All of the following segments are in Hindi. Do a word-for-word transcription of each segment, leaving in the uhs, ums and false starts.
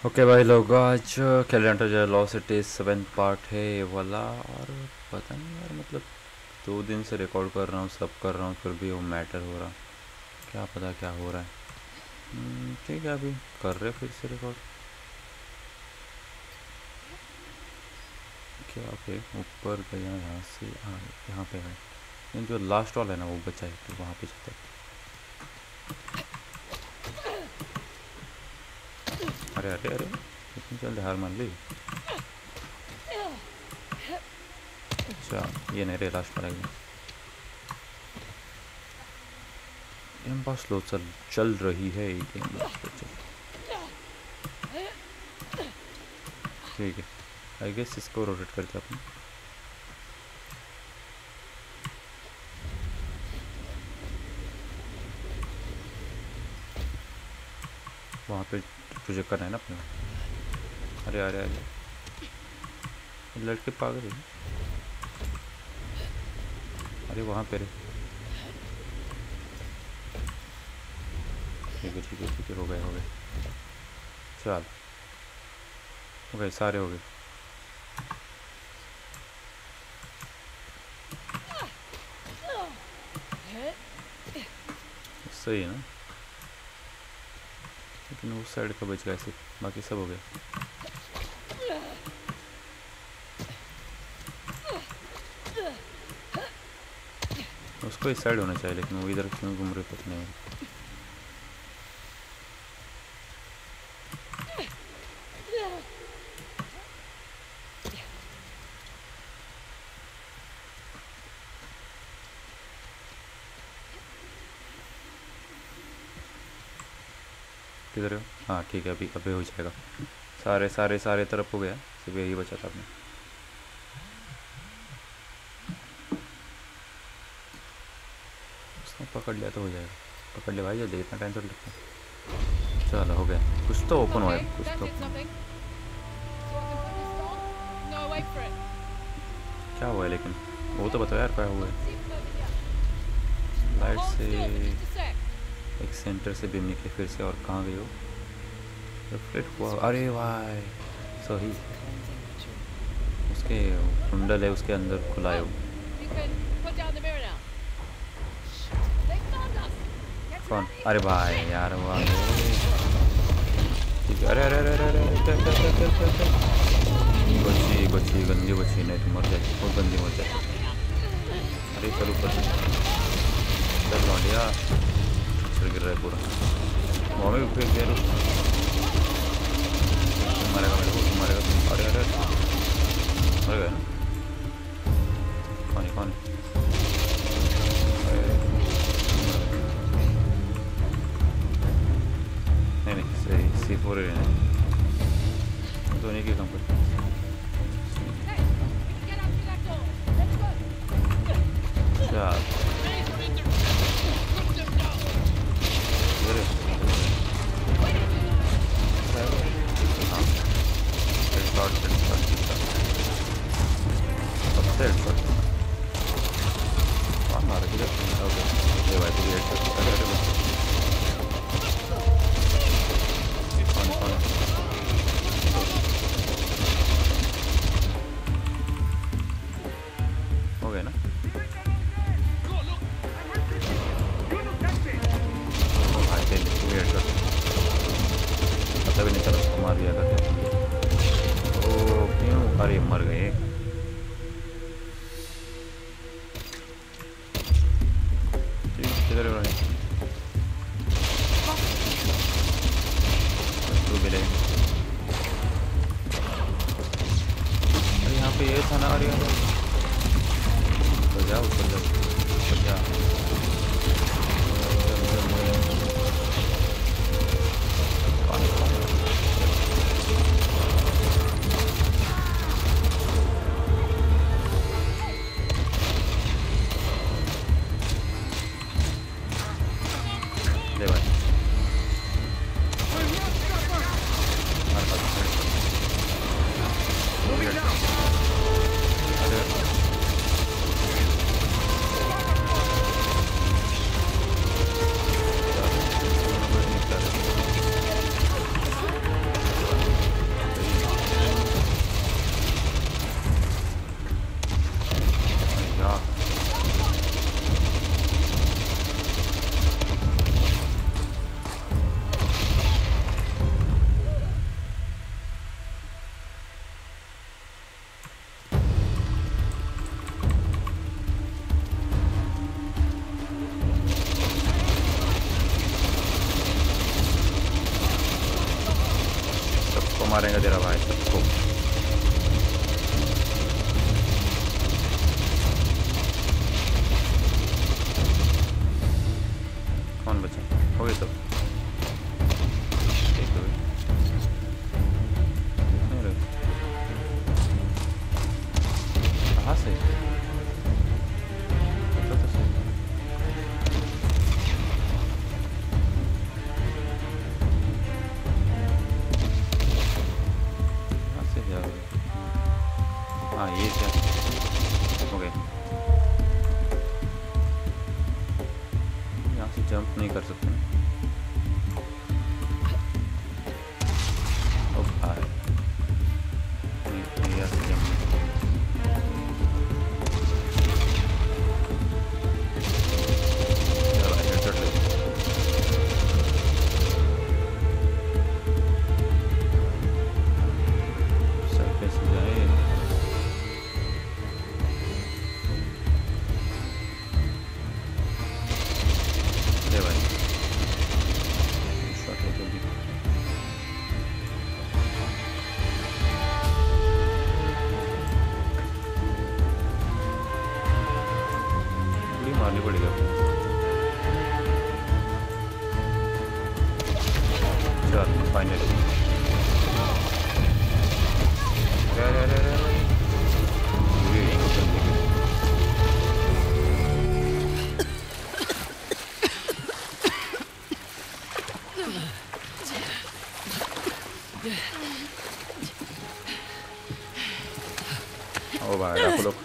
ओके भाई लोग, आज कैलेंडर जो लॉस सिटी सेवन पार्ट है ये वाला। और पता नहीं यार, मतलब दो दिन से रिकॉर्ड कर रहा हूँ, सब कर रहा हूँ, फिर भी वो मैटर हो रहा। क्या पता क्या हो रहा है। हम्म, ठीक है, अभी कर रहे फिर से रिकॉर्ड। क्या पे ऊपर गया यहाँ से? हाँ, यहाँ पे है। लेकिन जो लास्ट वाला है ना वो बचा है, तो वहाँ पे जाते हैं। अरे अरे अरे, इतनी जल्दी हार मान ली? अच्छा, ये नहीं रे, लास्ट वाला है। गेम बहुत स्लो चल चल रही है ये गेम, बहुत स्लो चल। ठीक है, आई गेस इसको रोटेट करते अपन। वहाँ पे प्रोजेक्ट करना है ना अपने। अरे अरे अरे, लड़के पागल है। अरे वहाँ पे रे। ठीक है ठीक है ठीक है, हो गए हो गए। चल, हो गए, सारे हो गए। सही है ना, लेकिन उस साइड का बच गया सिर्फ, बाकी सब हो गए। उसको इस साइड होना चाहिए, लेकिन वो इधर क्यों घूम रहे पता नहीं। किधर हो? हाँ ठीक है, अभी अभी हो जाएगा। सारे सारे सारे तरफ हो गया, सिर्फ यही बचा था अपने। उसने पकड़ लिया तो हो जाएगा। पकड़ ले भाई जल्दी, इतना टाइम तो लगता है। चलो हो गया, कुछ तो ओपन हुआ है, कुछ तो open। क्या हुआ है लेकिन, वो तो बताओ यार क्या हुआ है। लाइट से एक सेंटर से बीम निकले फिर से, और कहाँ गए हो? रिफ्लेक्ट हुआ, अरे भाई सही। उसके कुंडल है, उसके अंदर खुला है वो। कौन? अरे भाई यार वो आ गए। ठीक है, अरे अरे अरे अरे अरे क्या क्या क्या क्या क्या क्या बची बची गंदी बची, नहीं तो मर जाती, बहुत गंदी मर जाती। अरे चलो ऊपर चल लौंडिया, सर गिर रहा है पूरा। वहाँ भी फेंक दिया, मारेगा मेरे को, मारेगा तुम। अरे अरे मर गया ना। कौन है कौन है? नहीं नहीं, सही सी फोर है, धोनी की कंपनी। हो गया ना? पता भी नहीं चला, उसको मार दिया करते। ओ क्यों? अरे मर गए। किधर है? तू मिले। अरे यहाँ पे ये था ना, अरे ऊपर जाओ ऊपर जाओ ऊपर जा। ले भाई, अरे मारेगा तेरा भाई सबको। कौन बचा? हो गए सब? एक दो नहीं रहे। कहाँ से? तो तो सही। कहाँ से जा रहे? हाँ ये क्या? हो गए। यहाँ से जंप नहीं कर सकते। ओ भाई नहीं यहाँ से जंप चलो हेडशॉट ले। सर कैसे जाए? मारनी पड़ेगा। चल फाइनली। अरे अरे अरे अरे ओ भाई आप लोग।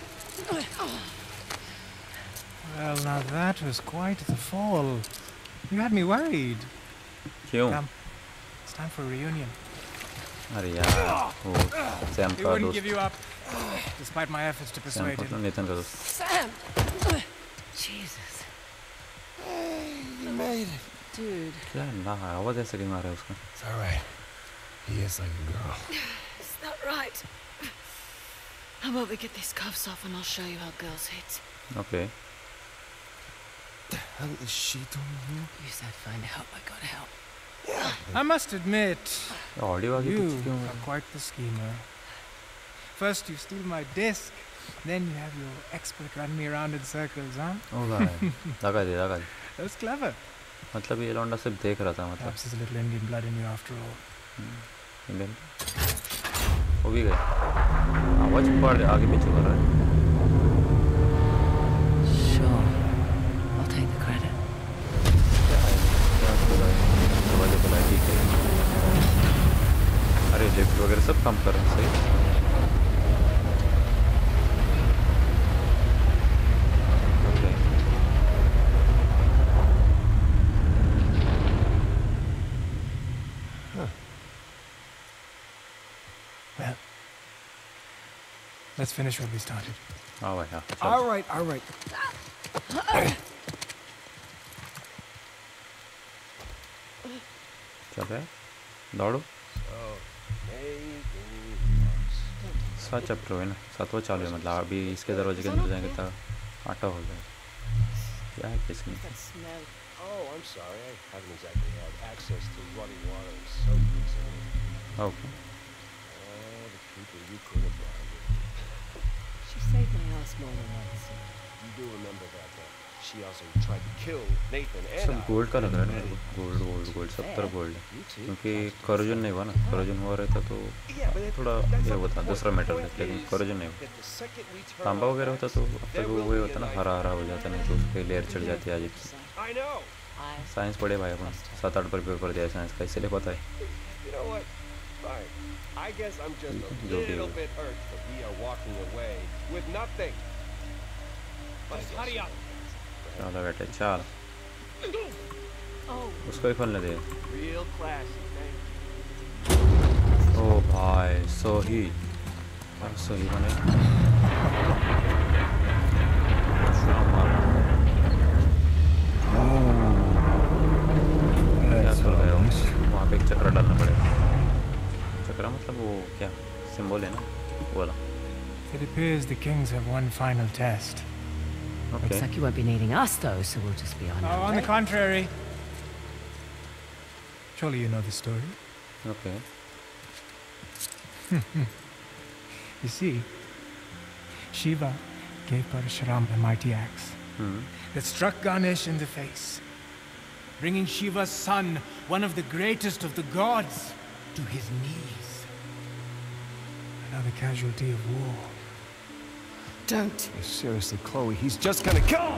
Well, now that was quite the fall. You had me worried. क्यों? Come, it's time for a reunion. अरे यार वो सैम He का wouldn't दोस्त। give you up, despite my efforts to Sam persuade का him. नेथन का दोस्त। Sam! Jesus. You made it. Dude. क्या ना आवाज ऐसे क्यों आ रहा है उसका? It's all right. He is like a girl. Is that right? How about we get these cuffs off and I'll show you how girls hit. Okay. The hell is she doing here? You said find help, I got help. Yeah. I must admit, audio आगे you पीछे क्यों? are quite the schemer. First you steal my disc, then you have your expert run me around in circles, huh? ओ भाई लगा दे लगा दे। That was clever. मतलब ये लौंडा सिर्फ देख रहा था मतलब। Perhaps there's a little Indian blood in you after all. Indian वो भी गए। आवाज पड़ आगे पीछे कर रहा है। Sure. I'll take the credit. क्या है? क्या बोला है? दरवाजे खुला है ठीक है। अरे लिफ्ट वगैरह सब काम कर रहे हैं सही। Well, let's finish what we started. हाँ भाई हाँ। All right, all right. चल रहा है? दौड़ो। सात चैप्टर है ना, सातवां चालू है मतलब अभी इसके दरवाजे के अंदर जाएंगे तो आटा हो जाए। क्या है किसमें? Oh, I'm sorry. I haven't exactly had access to running water and soap recently. Okay. Oh, the people you could have blinded. She saved my house more than once. You do remember that, though. She also tried to kill Nathan and सब I. गोल्ड का लग रहा है ना, गोल्ड गोल्ड गोल्ड सब तरफ गोल्ड है क्योंकि करोजन नहीं हुआ ना, करोजन हुआ रहता तो थोड़ा ये होता दूसरा मेटल है लेकिन करोजन नहीं हुआ। तांबा वगैरह होता तो अब तक वो ये होता ना हरा हरा हो जाता नहीं तो उस पर लेयर चढ़ जाती है आज की। I know. साइंस पढ़े भाई अपन सात आठ पर पेपर दिया साइंस का इसीलिए पता है। You know what? Fine. I guess I'm just a जो भी little हो। bit hurt that we are walking away with nothing. Just hurry up. चलो बेटे चल Oh, उसको ही खोलने दे। Real classy, thank you. ओ भाई सही सही बने क्या कर रहे हो? वहाँ पे एक चक्र डालना पड़ेगा। चक्र मतलब वो क्या सिंबल है ना बोला। It appears the kings have one final test. Okay. looks like you won't be needing us though, so we'll just be on Oh, our on the way. contrary. Surely you know the story. Okay. You see, Shiva gave Parashuram a mighty axe hmm that struck Ganesh in the face, bringing Shiva's son, one of the greatest of the gods, to his knees. Another casualty of war. Don't. Seriously, Chloe, he's just gonna go!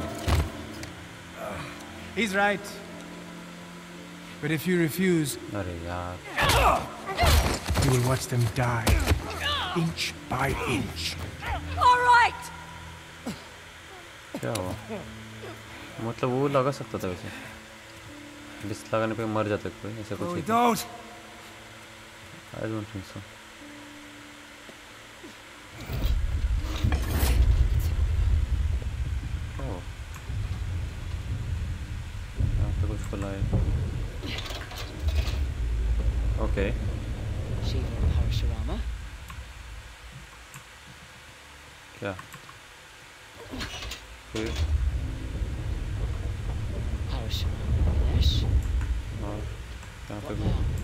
He's right. But if you refuse, अरे यार you will watch them die, inch by inch. All right. क्या हुआ मतलब वो लगा सकता था वैसे डिस्क लगाने पे मर जाता कोई ऐसा कुछ Chloe, he don't! I don't think so oh यहाँ पे कुछ खुला है okay Shiva and Parashurama. क्या फिर Parashurama and Ganesh. और यहाँ पे What कुछ now?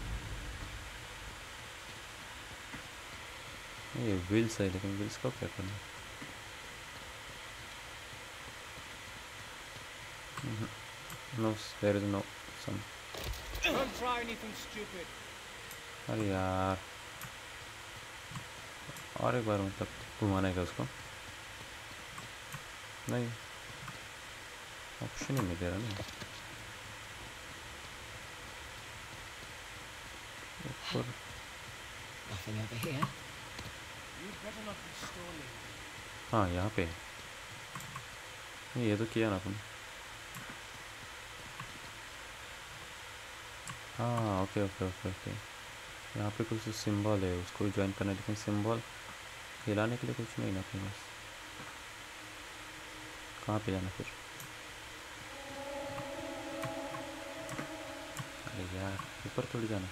ये व्हील्स है लेकिन व्हील्स को क्या करना no there is no some Don't try anything stupid. अरे यार और एक बार मतलब घुमाना है क्या उसको नहीं ऑप्शन ही नहीं दे रहा ना ऊपर Nothing over here. You'd better not be stalling. हाँ यहाँ पे नहीं ये तो किया ना अपन हाँ ओके ओके ओके ओके यहाँ पे कुछ सिंबल है उसको ज्वाइन करना है लेकिन सिंबल हिलाने के लिए कुछ नहीं ना अपने पास कहाँ पे जाना फिर अरे यार ऊपर थोड़ी जाना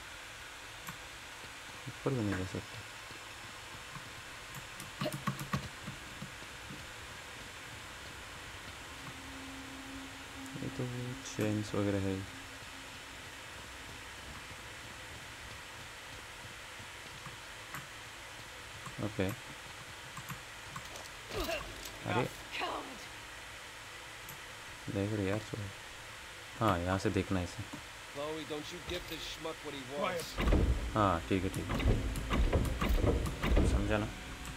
ऊपर भी नहीं जा सकते ये तो चेन्स वगैरह है ओके अरे देख रहे यार सो हाँ यहाँ से देखना है इसे Chloe, don't you give this schmuck what he wants. हाँ ठीक है ठीक है समझा ना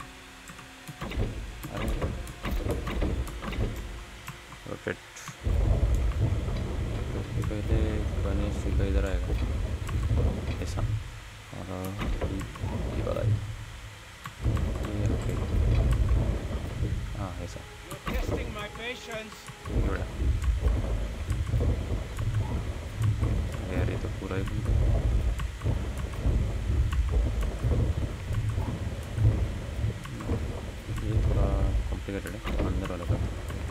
अरे रोटेट पहले गणेश जी का इधर आएगा ऐसा और ये वाला ये ओके हाँ ऐसा You're testing my patience. बड़ा यार ये तो पूरा ही ये थोड़ा कॉम्प्लिकेटेड है अंदर वाला का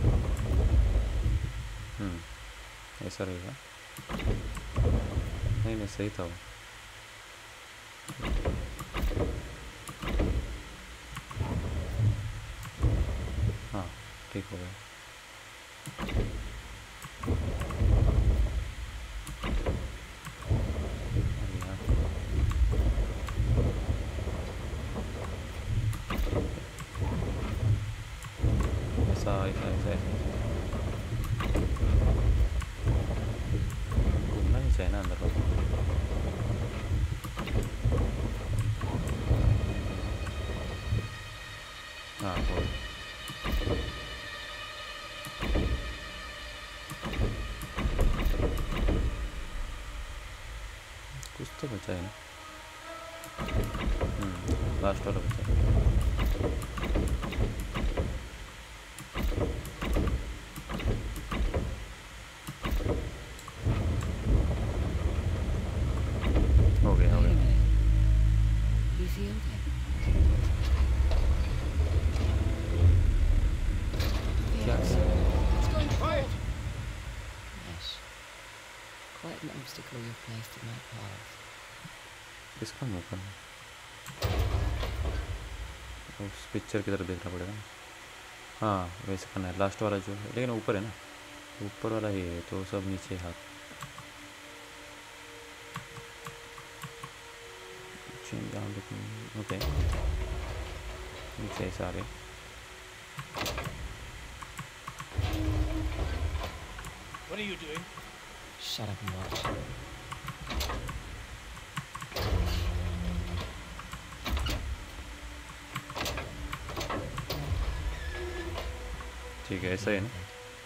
हम्म ऐसा रहेगा नहीं नहीं सही था वो हाँ ठीक हो गया ऐसा ऐसा ऐसा घूमना नहीं चाहिए ना अंदर को हाँ बोल कुछ तो बचा है ना हम्म लास्ट वाला बचा है हो गया हो Wait a गया minute. He's healed him. क्या It's going Quiet! Yes. Quite an obstacle you've placed in my path. किसका मुँह करना उस पिक्चर की तरफ देखना पड़ेगा हाँ वैसे करना है लास्ट वाला जो है लेकिन ऊपर है ना ऊपर वाला ही है तो सब नीचे हाथ machine down looking. Okay. नीचे सारे. What are you doing? Shut up and watch. ठीक है ऐसा ही ना.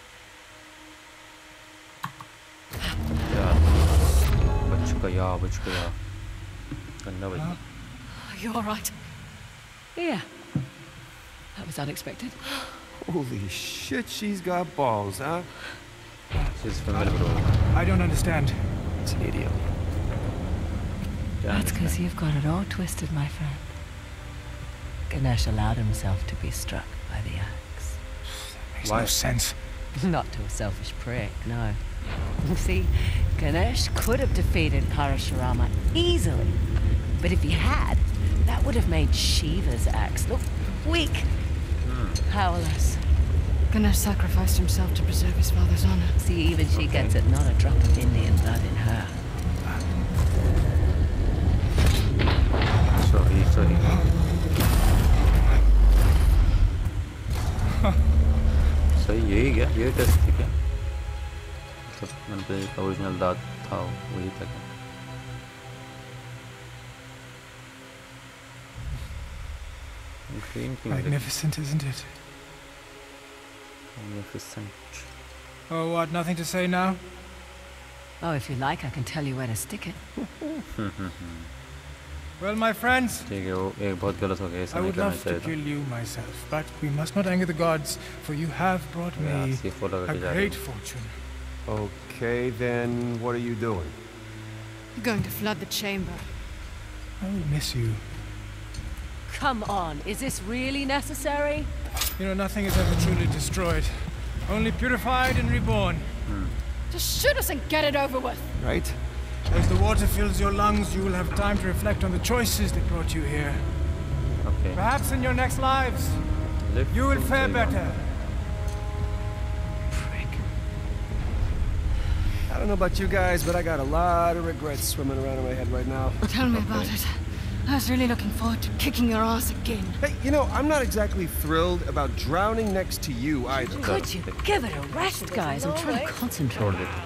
यार बच गया बच गया. गंदा बच. You all right? Yeah. That was unexpected. Holy shit, she's got balls, huh? She's familiar bro. I don't understand. It's an idiot. That's because you've got it all twisted, my friend. Ganesh allowed himself to be struck by the axe. Makes Why? no sense. Not to a selfish prick, no. See, Ganesh could have defeated Parashurama easily. But if he had, that would have made Shiva's axe look weak, Hmm. powerless. Ganesh sacrificed himself to preserve his father's honor. See, even she gets it, not a drop of Indian blood in her. Sorry, sorry. सही यही क्या ये टेस्ट थी क्या मतलब मैंने पे ओरिजिनल दांत था वही था क्या ग्रीन क्यों Magnificent, isn't it? Magnificent. Oh, what? Nothing to say now? Oh, if you like, I can tell you where to stick it. Well, my friends, ठीक है वो एक बहुत गलत हो गया I ऐसा नहीं would करना love to चाहिए था kill you myself, but we must not anger the gods, for you have brought यार me सी फोर लगा a के जा रही great fortune. Okay, then what are you doing? You're going to flood the chamber. I will miss you. Come on, is this really necessary? You know, nothing is ever truly destroyed, only purified and reborn. Just shoot us and get it over with. Right? As the water fills your lungs, you will have time to reflect on the choices that brought you here. Okay. Perhaps in your next lives, Live you will to fare save better. Prick. I don't know about you guys, but I got a lot of regrets swimming around in my head right now. Tell me about it. I was really looking forward to kicking your ass again. Hey, you know, I'm not exactly thrilled about drowning next to you either. Could you give it a rest, guys? I'm trying to concentrate. छोड़ देते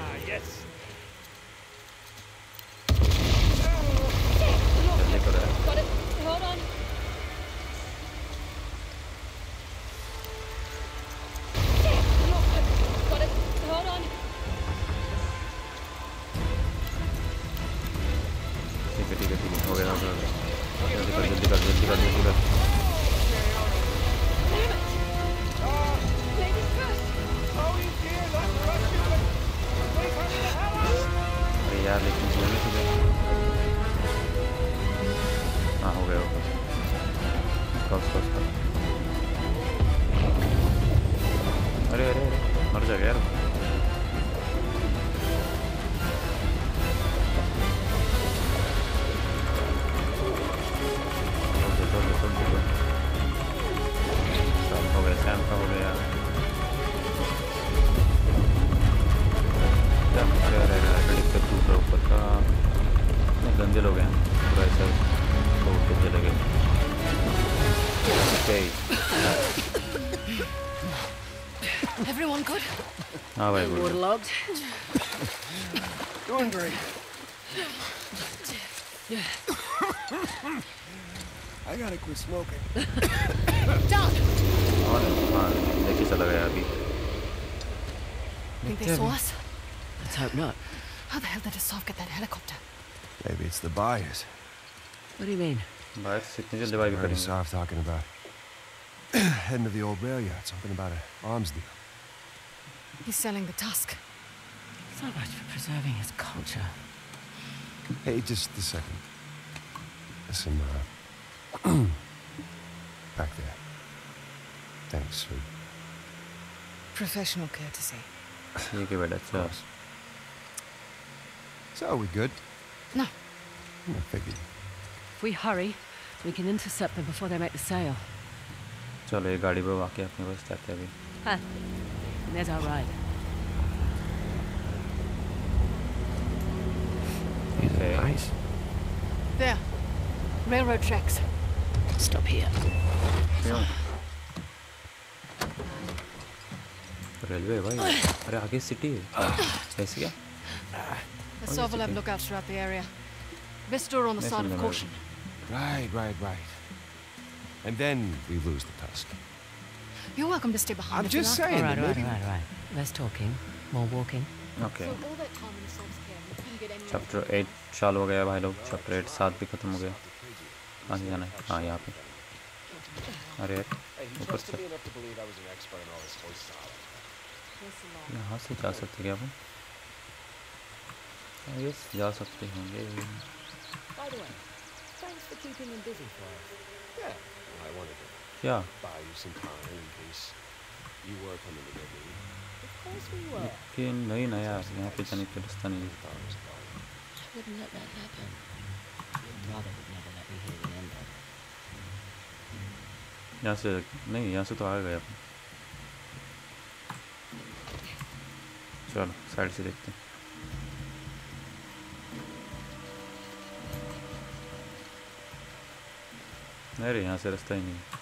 जल्दी करो यार Got it. Hold on. Got it. Hold on. ठीक है ठीक है ठीक है हो गया हो गया जल्दी कर जल्दी कर जल्दी कर जल्दी कर Ladies first. अरे यार लेकिन जल्दी से गया हाँ हो गया हो गया उसका उसका उसका अरे अरे अरे मर जाएगा यार हो गया सैम का हो गया क्या अरे अरे अरे प्रेडिक्ट कर दूसरा ऊपर का गंदे लोग हैं पूरा ऐसा तो उठे चले गए okay. Everyone good? हाँ भाई बोल Waterlogged. Doing great. I gotta quit smoking. Down. और हाँ लेके चला गया अभी Think they saw us? Let's hope not. How the hell did Asaf get that helicopter? Maybe it's the buyers. What do you mean? Bike इतनी जल्दी बाइक I heard करेंगे Asaf talking about heading to the old rail yard, something about an arms deal. He's selling the tusk. So much for preserving his culture. Hey, just a second. Listen, uh, back there. Thanks for... Professional courtesy. ठीक है बेटा अच्छा So, are we good? No. I figured. If we hurry, we can intercept them before they make the sale. चलो ये गाड़ी पे वाकई अपने पास जाते हैं अभी Huh. And there's our ride. These are nice. There. Railroad tracks. Stop here. क्यों? रेलवे भाई, अरे आगे सिटी है, कैसे क्या? The Sov will have lookouts throughout the area. Best store on the side of caution. Right, right, right. And then we lose the tusk. You're welcome to stay behind. I'm if you just like. saying. All right, that all right, maybe... all right, all right. Less talking, more walking. Okay. So all that time in the Sov's care, you couldn't get anywhere. Chapter eight चालू हो गया भाई लोग. Chapter eight सात भी खत्म हो गया. आगे जाना है. हाँ यहाँ पे. अरे ऊपर से. यहाँ से जा सकते क्या अपन? यस जा सकते होंगे. By the way, thanks for keeping him busy for us. Yeah, I wanted to क्या? buy you some time in case you were coming to get me. Of course we were. कि नहीं ना यार यहाँ पे जाने का रास्ता नहीं है. I wouldn't let that happen. Your brother would never let me hear the end of it. यहाँ से नहीं यहाँ से तो आ गए अपन. चलो साइड से देखते हैं. नहीं रे यहाँ से रास्ता ही नहीं है.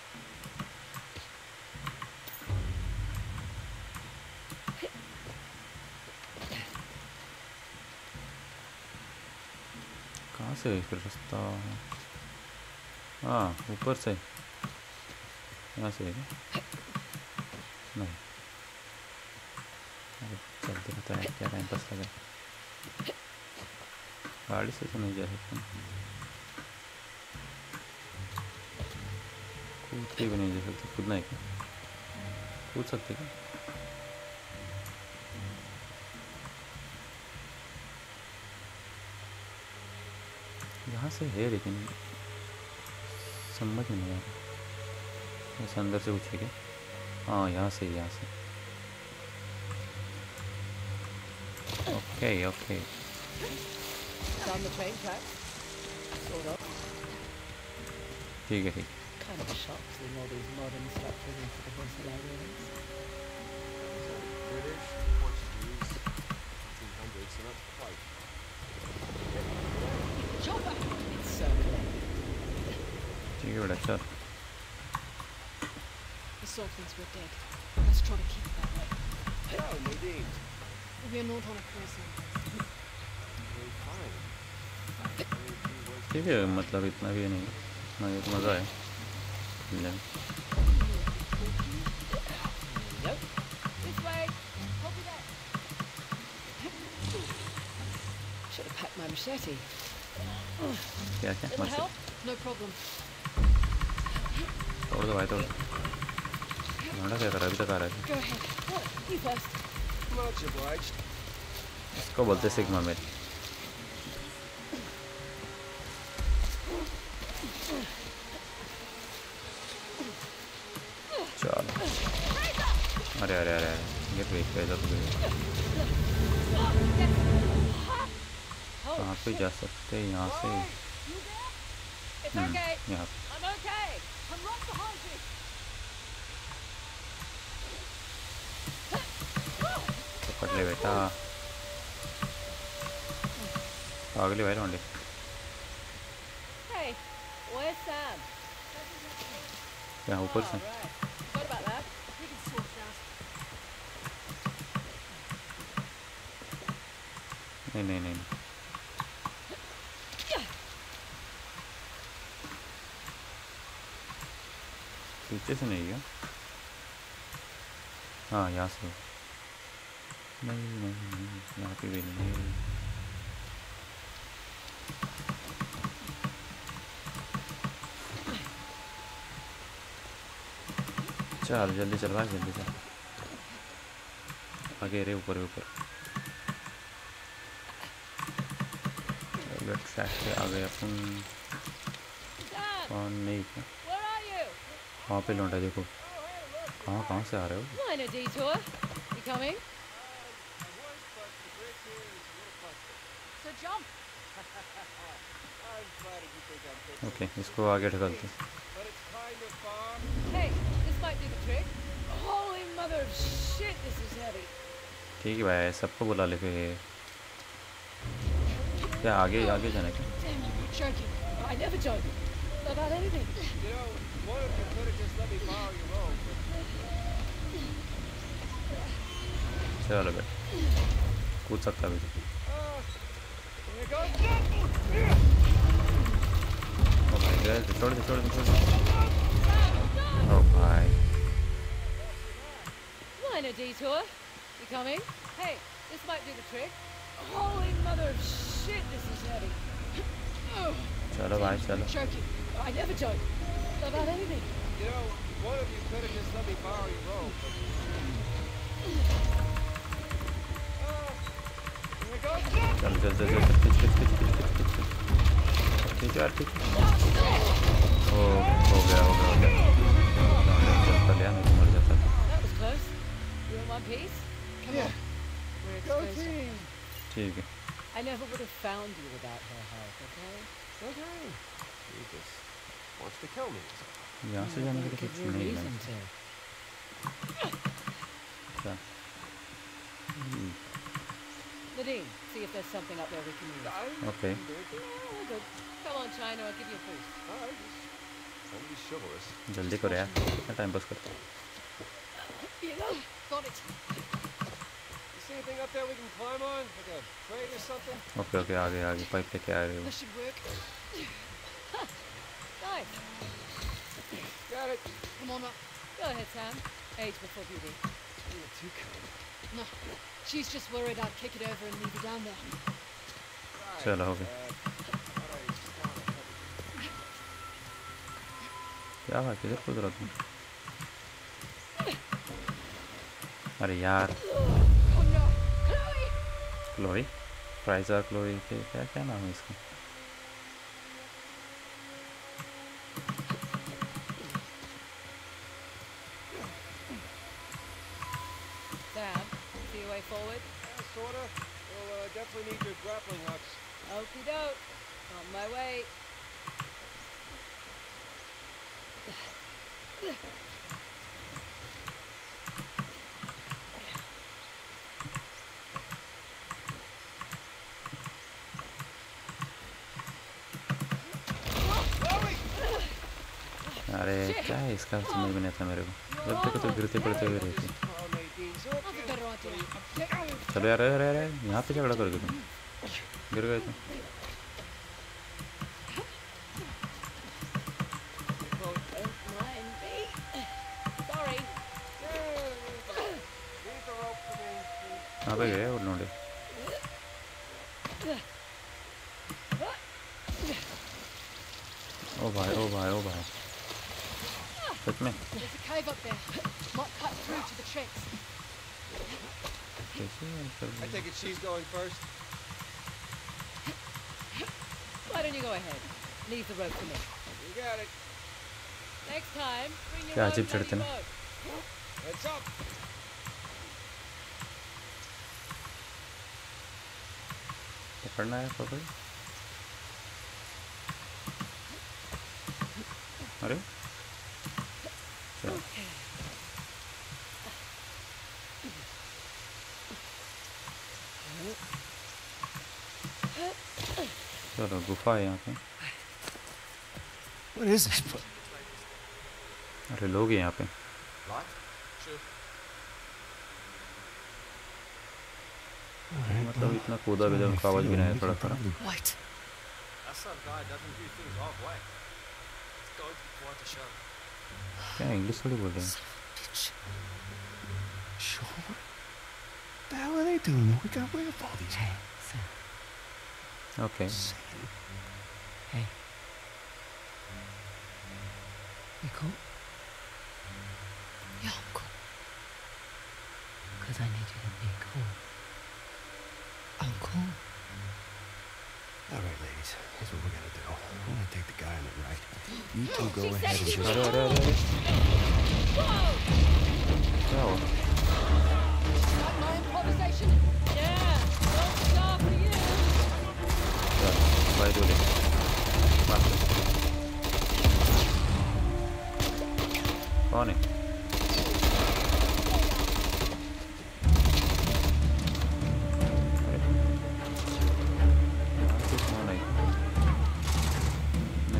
कहाँ से फिर रास्ता? हाँ ऊपर से. यहाँ से है क्या? नहीं. अरे चलते रहता है क्या टाइम पास लगा. गाड़ी से तो नहीं जा सकते. कूद के भी नहीं जा सकते. कूदना है क्या? कूद सकते क्या? यहाँ से है लेकिन समझ नहीं आ रहा. ऐसे अंदर से कुछ है क्या? हाँ यहाँ से यहाँ से. Okay okay. Down the train tracks? Sort of. ठीक है ठीक. Kind of shocked seeing all these modern structures instead of Horsalai buildings. British, Portuguese, eighteen hundreds, so not quite. Chopper! It's so clear. ठीक है बेटा चल. The Sov thinks we're dead. Let's try to keep it that way. No, Nadine. We are not on a cruise line. Very fine. ठीक है मतलब इतना भी नहीं. ना ये तो मज़ा है. Yep. This way. Copy that. Should have packed my machete. क्या क्या? It'll मस्त. help. No problem. तोड़ दो भाई तोड़. लौंडा क्या कर रहा है? अभी तक आ रहा है. Go ahead. You first. Much obliged. इसको बोलते सिग्मा मेल. चल. अरे अरे अरे गेट वेट पे जा. तो कहाँ पे जा सकते हैं? यहाँ से. It's okay. यहाँ I'm okay. I'm right behind you. पकड़ ले बेटा. अगले भाई लौंडे. Hey, where's Sam? यहाँ ऊपर से. What about that? We can sort it out. नहीं नहीं नहीं. पीछे से नहीं गया. हाँ यहाँ से. नहीं नहीं नहीं यहाँ पे भी नहीं. चल जल्दी चल भाई जल्दी चल. आगे रे ऊपर ऊपर. ट्रैक पे आ गए अपन. कौन नहीं क्या? Where are you? वहाँ पे लौंडा देखो. कहाँ कहाँ से आ रहे हो? Minor detour. You coming? So jump. Okay इसको आगे ढकलते. But it's kind of far. Hey, this might do the trick. Holy mother of shit, this is heavy. ठीक है भाई सबको बुला ले फिर. क्या आगे आगे जाना क्या? Damn, you're joking. I I never joke about anything. You know, one of you could have just let me borrow your robe, but... चलो बेटा कूद सकता भी Uh, here you go. ओ भाई गए छोड़ दे छोड़ दे छोड़ दे ओ भाई Minor detour. You coming? Hey, this might do the trick. Holy mother of shit, this is heavy. चलो भाई चलो Jerky. I never joke about anything. You know, one of you could have just let me borrow your robe, but... Uh, here you go. चल चल चल चल खींच खींच खींच खींच खींच खींच यार खींच ओ हो गया हो गया हो गया चल कर लिया नहीं तो मर जाता That was close. You want one piece? Come Yeah. on. We're Go exposed. team. ठीक है I never would have found you without her help, okay? Okay. He just wants to kill me. यहाँ से जाने के लिए Give कुछ you a नहीं reason है to. क्या Nadine, see if there's something up there we can use. Okay Oh, we're good. Come on, China, I'll give you a boost. Alright, just trying to be chivalrous. जल्दी करो यार मैं टाइम पास करता हूँ You know, got it. You see anything up there we can climb on? Like a crate or something? Okay okay आगे आगे पाइप लेके आ रहे हो This should work. Nice. Got it. Come on up. Go ahead, Sam. Age before beauty. You're too kind. No, she's just worried I'd kick it over and leave you down there. चलो हो गया क्या बात किधर कूद रहा तुम अरे यार Oh no, Chloe! Chloe प्राइजर Chloe के क्या क्या नाम है इसका Sam, see your way forward? Yeah, sorta. We'll uh, definitely need your grappling hooks. Okie doke. On my way. अरे क्या है इसका समझ में नहीं आता मेरे को जब देखो तो गिरते पड़ते हुए रहती Oh, Nadine, so I've a better idea. चलो यार अरे अरे यहाँ पे झगड़ा करोगे तुम गिर गए तुम Don't mind me. Sorry. leave the rope for me, please. कहाँ पे गए और नोडे ओ भाई ओ भाई ओ भाई सच में There's a cave up there. Might cut through to the tricks. कैसे I take it she's going first. Why don't you go ahead? Leave the rope for me. You got it. Next time, bring your क्या own अजीब bloody चढ़ते ना boat. Heads up. पकड़ना है पकड़ अरे चलो चलो गुफा है यहाँ पे What is this? अरे लोग हैं यहाँ पे Light? Sure. मतलब इतना कूदा भी जब आवाज भी नहीं आया थोड़ा थोड़ा Wait. That some guy doesn't do things halfway. It's going to be quite a show. क्या इंग्लिश थोड़ी बोल रहे हैं Bitch. Sure. What the hell are they doing? We got rid of all these. Hey, Sam. Okay Hey. You cool? Yeah, I'm cool. Because I need you to be cool. I'm cool. All right, ladies. Here's what we're gonna do. I'm gonna take the guy on the right. You two go She ahead said and she just. अरे अरे अरे अरे Whoa! क्या हुआ Like my improvisation? Yeah, don't stop for you. चल भाई दूल्हे मार दो कौन है अरे यहाँ से कौन है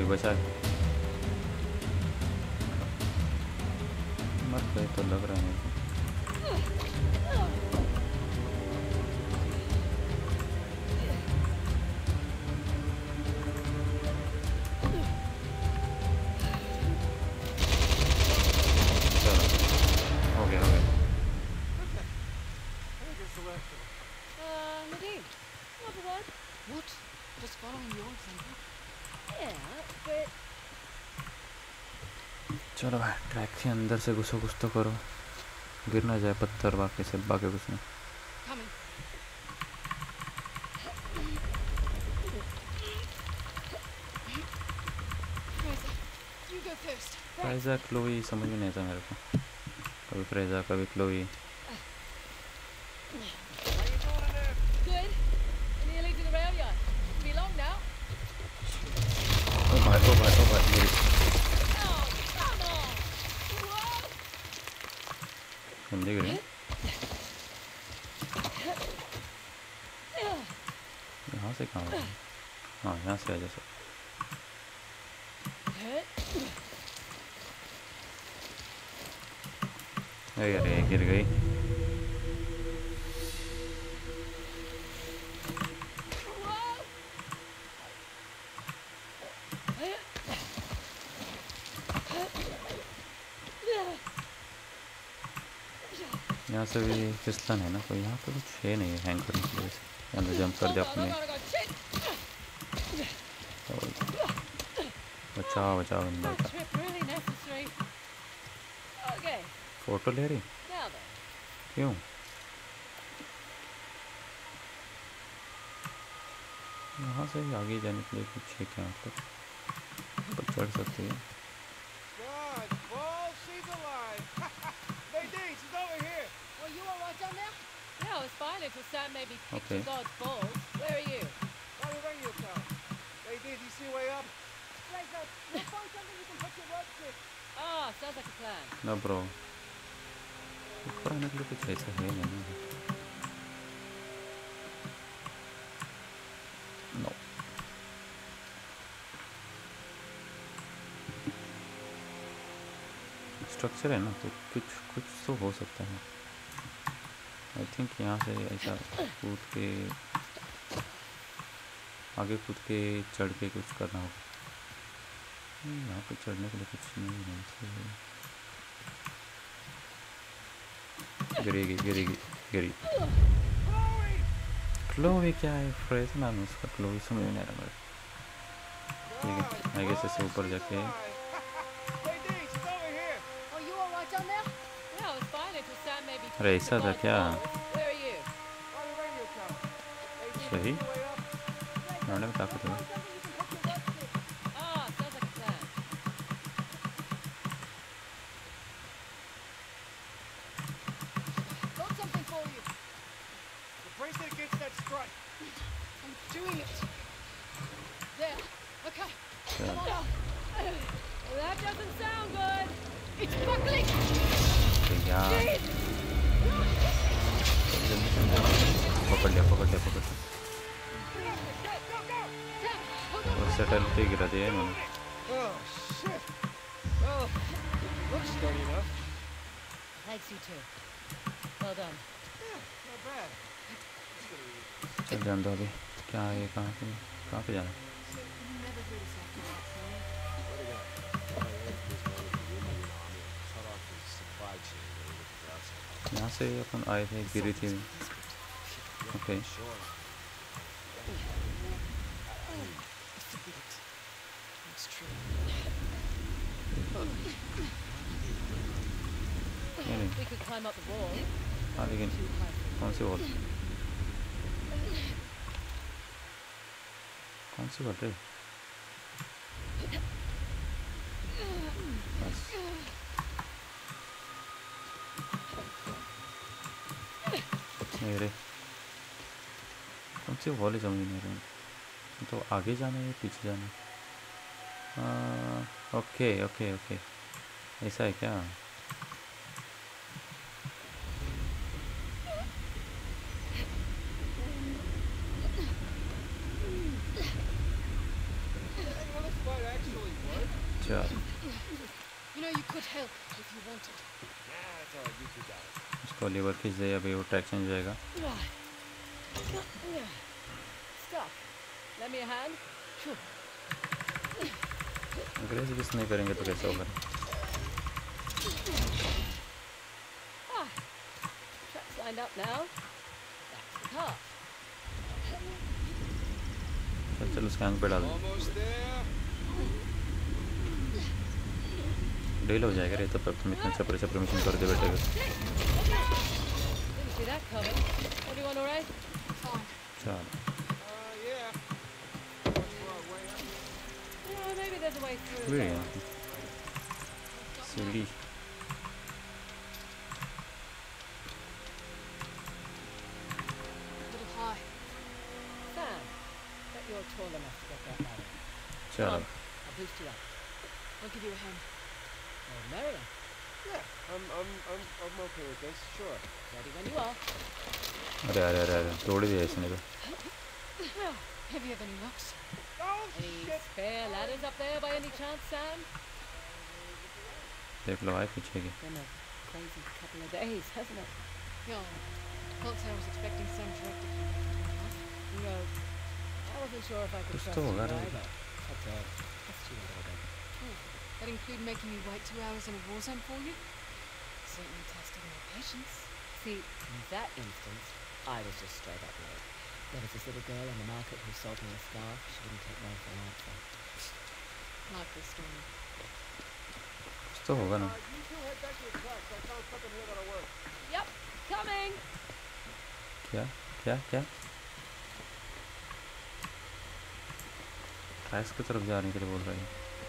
कोई बचा है? मर गए तो लग रहा है मेरे को। चलो हो गया हो गया। Uh, Nadine, what the word? What? Just following your example? Yeah, but चलो भाई ट्रैक के अंदर से घुसो, कुछ तो करो, गिर ना जाए पत्थर, बाकी से बाकी कुछ नहीं। Coming. Fraser, you go first. Fraser Chloe समझ में नहीं आता मेरे को, कभी फ्रेजा कभी Chloe. good. Nearly to the rail yard. Be long now. ओ भाई ओ भाई ओ भाई मेरी Oh, come on. Whoa. बंदे गिरे यहाँ से कहाँ हुआ? हाँ यहाँ से आ जा सर। अरे अरे गिर गई। यहाँ से भी फिसलन है ना कोई, यहाँ पे कुछ है नहीं हैंग करने के लिए, अंदर जंप कर दिया अपने। बचाओ बचाओ बंदा का। Okay, फोटो ले रही now then. क्यों? यहाँ से आगे जाने के लिए कुछ है क्या तक पर चढ़ सकती है? God, Paul, she's alive. Nadine, she's over here. Well, you all right down there? Yeah, I was fine until Sam made me kick Okay. the God's balls. Where are you? Why you ring your car? Nadine, do you see a way up? Fraser, we'll find something you can put your work to. Ah, sounds like a plan. ना ब्रो, ऊपर आने के लिए कुछ ऐसा है नहीं। नो स्ट्रक्चर है ना, तो कुछ कुछ तो हो सकता है। आई थिंक यहाँ से ऐसा कूद के आगे कूद के चढ़ के कुछ करना होगा। यहाँ पे चढ़ने के लिए कुछ नहीं है। गिरेगी गिरेगी गिरी। क्लोवी क्या है? फ्रेज नाम है उसका, क्लोवी समझ में नहीं आ रहा मेरे। ठीक है आगे से ऊपर जाके। Nadine, she's over here. Are you all right down there? Yeah, I was fine until Sam made me kick अरे the ऐसा था God's क्या? balls. Where are you? Why you ring your car? Nadine, सही do you see a way up? लड़ने में ताकत है। Ah, sounds like a plan. Got something for you. The bracelet against that strut. I'm doing it. There. Okay. चल Come on up. Well, that doesn't sound good. It's buckling. तो यार जल्दी जल्दी पकड़ लिया पकड़ लिया पकड़ लिया। और सेटल पे गिरा दिया इन्होंने। Oh, shit. Well, looks sturdy enough. Thanks, you too. Well done. Not bad. चल जान दो अभी। क्या है ये? कहाँ पे कहाँ पे जाना है? You never heard us after that, sorry. What do you got? My Earth was one of the women, you know, I'm gonna cut off the supply chain and look at the outside. यहाँ से अपन आए थे, गिरी थी। Okay Sure. Forget it. It's true. नहीं नहीं We could climb up the wall. हाँ लेकिन Too high for कौन सी वॉल? कौन सी वॉल रे? बस नहीं रे, कौन सी वॉल ही समझ नहीं आ रही। तो आगे जाना है या पीछे जाना है? हाँ, ओके ओके ओके ऐसा है क्या? Well, this might actually help if you want it. Nah, it's alright. You two got it. इसको लीवर खींच दे अभी वो ट्रैक चेंज जाएगा. Stuck. Lend me a hand. Sure. अंग्रेजी भी नहीं करेंगे तो कैसे होगा? Ah, track's lined up now. Back to the car. चल चल उसके आंख पे डाल. Almost there. डील हो जाएगा रे तब तक तुम इतने चपरे चपरे मिशन कर दे बेटे. Didn't see that coming. Everyone all right? Fine. चल. Uh, yeah. What's wrong, way up? Yeah, maybe there's a way through. Way as well. सीढ़ी. A little high. Sam, bet you're tall enough to get that ladder. Come चल. on, I'll boost you up. I'll give you a hand. Oh, Maria, Yeah, I'm, I'm, I'm, I'm okay with this. Sure. ready when you are. अरे अरे अरे अरे तोड़ दिया इसने तो. Have you have any locks? Oh Any shit! spare ladders up there by any chance, Sam? देख लो आए पीछे की. Been a crazy couple of days, hasn't it? Yeah. Can't say I was expecting Sam direct to come back into my life. You know, I wasn't sure if I could Just trust don't you worry. either. Had to test you a little bit. Oh, that include making me wait two hours in a war zone for you? Certainly tested my patience. See, in that instance, I was just straight up late. There was this little girl on the market who sold me a scarf. She wouldn't take no for an answer. Like this story. कुछ तो होगा ना. Uh, you two head back to the tracks. I found something here that'll work. Yep, coming! क्या क्या क्या? ट्रैक्स की तरफ जाने के लिए बोल रही है.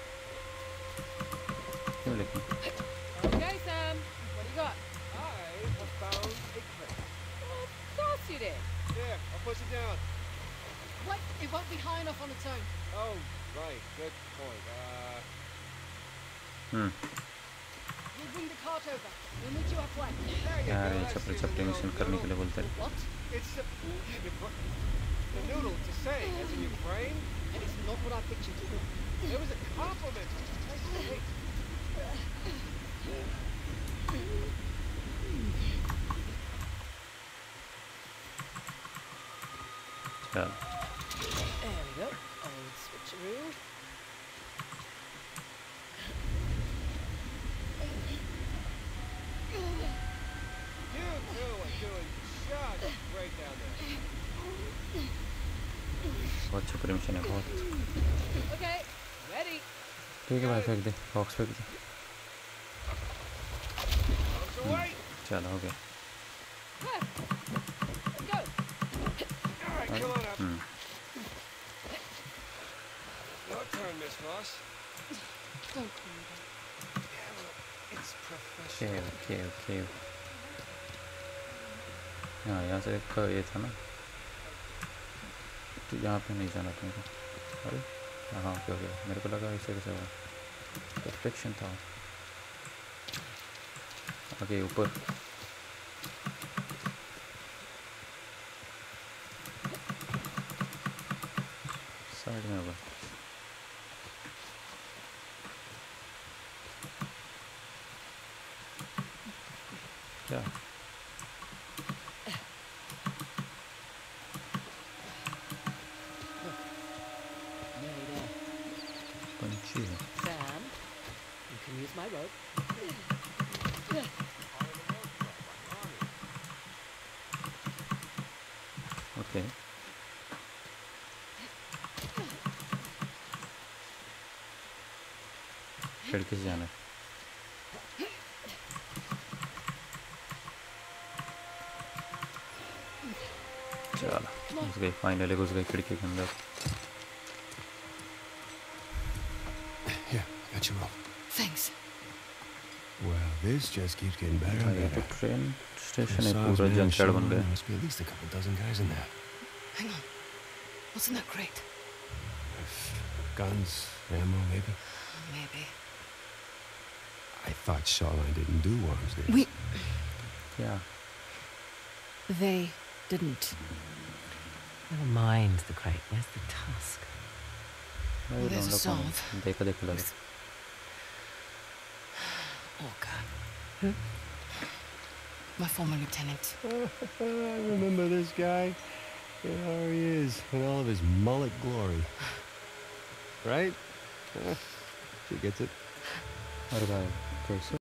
क्यों लेकिन? Okay, Sam, what do you got? I have found a crate. Well, of course you did. Here, I'll push it down. Wait, it won't be high enough on its own. Oh, right. Good point. Uh, hmm. We'll bring the cart over. We'll meet you halfway. there you यार go. ये That's चपरे it, चपरे the मिशन noodle- करने के लिए बोलते हैं. What? It's the, the noodle to say, as in your brain. And it's not what I pictured. It was a compliment. Hey, चल. There we go. Old switcheroo. you two are doing just great down there. बहुत चपरे मिशन है बहुत. Okay, ready. ठीक है भाई फेंक दे. बॉक्स फेंक दे. Bombs away. चलो हो गया. Ah, let's go. All right, come on up. Hmm. Your turn, Miss Ross. Don't call me that. Yeah, well, it's okay professional. Okay okay. हाँ यहाँ से एक ये था ना. तो यहाँ पे नहीं जाना तुमको. अरे हाँ ओके ओके. मेरे को लगा ऐसे कैसे हुआ. परफेक्शन था. आगे ऊपर. साइड में होगा. क्या? Nearly there. पंछी है. Sam, you can use my rope. Okay. खिड़की से जाना है. चलो घुस गई. फाइनली घुस गई खिड़की के अंदर. Here, I got your rope. Thanks. Well, this just keeps getting better and ये तो better. ट्रेन स्टेशन है. Besides पूरा me and जंक्शन बन Sean, there गया. must be at least a couple dozen guys in there. Hang on. What's in that crate? Guns, ammo, maybe. Maybe. I thought Shoreline didn't do arms there. We... क्या? They didn't. Never mind the crate. Where's the tusk? मैं Well, there's a ढूंढ रहा हूँ. salve. देखा देखा लगा. Walker. My former lieutenant. I remember this guy. There he is, in all of his mullet glory. Right? She gets it. अरे भाई कैसे